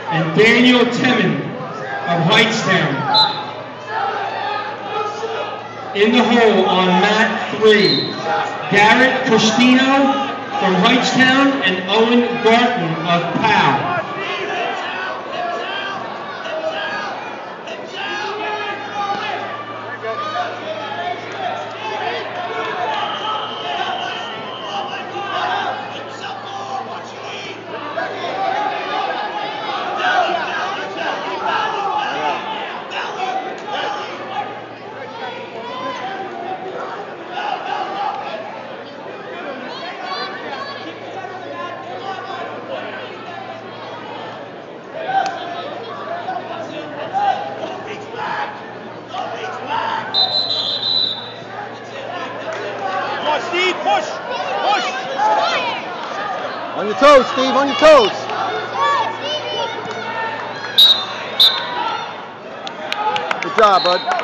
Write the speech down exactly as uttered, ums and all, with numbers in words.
and Daniel Temin of Hightstown. In the hole on mat three, Garrett Costino from Hightstown and Owen Garton of Powell. Steve, push! Push! On your toes, Steve, on your toes. Good job, bud.